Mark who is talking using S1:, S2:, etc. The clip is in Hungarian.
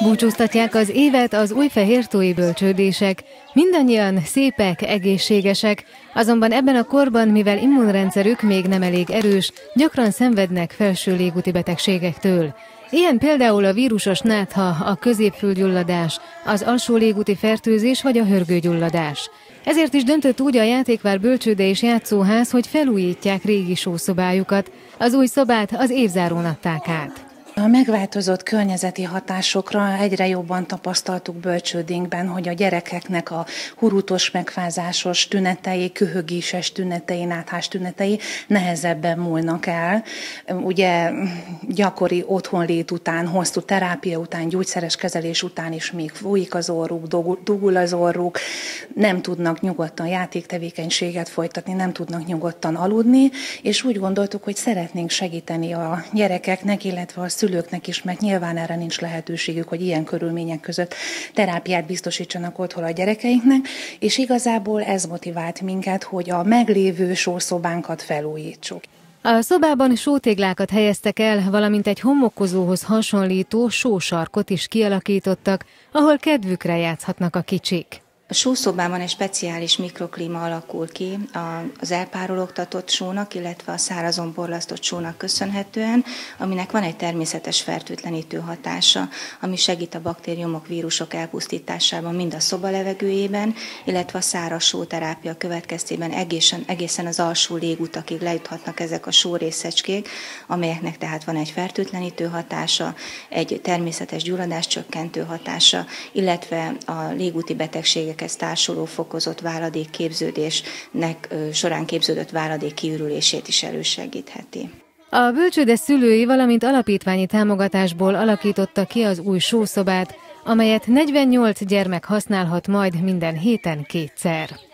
S1: Búcsúztatják az évet az újfehértói bölcsődések. Mindannyian szépek, egészségesek, azonban ebben a korban, mivel immunrendszerük még nem elég erős, gyakran szenvednek felső légúti betegségektől. Ilyen például a vírusos nátha, a középfülgyulladás, az alsó légúti fertőzés vagy a hörgőgyulladás. Ezért is döntött úgy a Játékvár Bölcsőde és Játszóház, hogy felújítják régi sószobájukat. Az új szobát az évzárón adták át.
S2: A megváltozott környezeti hatásokra egyre jobban tapasztaltuk bölcsődénkben, hogy a gyerekeknek a hurutos, megfázásos tünetei, köhögéses tünetei, náthás tünetei nehezebben múlnak el. Ugye gyakori otthonlét után, hosszú terápia után, gyógyszeres kezelés után is még fújik az orruk, dugul az orruk, nem tudnak nyugodtan játéktevékenységet folytatni, nem tudnak nyugodtan aludni, és úgy gondoltuk, hogy szeretnénk segíteni a gyerekeknek, illetve a szülőknek is, mert nyilván erre nincs lehetőségük, hogy ilyen körülmények között terápiát biztosítsanak otthon a gyerekeinknek, és igazából ez motivált minket, hogy a meglévő sószobánkat felújítsuk.
S1: A szobában sótéglákat helyeztek el, valamint egy homokkozóhoz hasonlító sósarkot is kialakítottak, ahol kedvükre játszhatnak a kicsik.
S3: A sószobában egy speciális mikroklíma alakul ki az elpárologtatott sónak, illetve a szárazon borlasztott sónak köszönhetően, aminek van egy természetes fertőtlenítő hatása, ami segít a baktériumok, vírusok elpusztításában mind a szoba levegőjében, illetve a száraz sóterápia következtében egészen az alsó légutakig lejuthatnak ezek a sórészecskék, amelyeknek tehát van egy fertőtlenítő hatása, egy természetes gyulladáscsökkentő hatása, illetve a légúti betegségek társuló fokozott váladékképződésnek során képződött váladék kiürülését is elősegítheti.
S1: A bölcsőde szülői, valamint alapítványi támogatásból alakította ki az új sószobát, amelyet 48 gyermek használhat majd minden héten kétszer.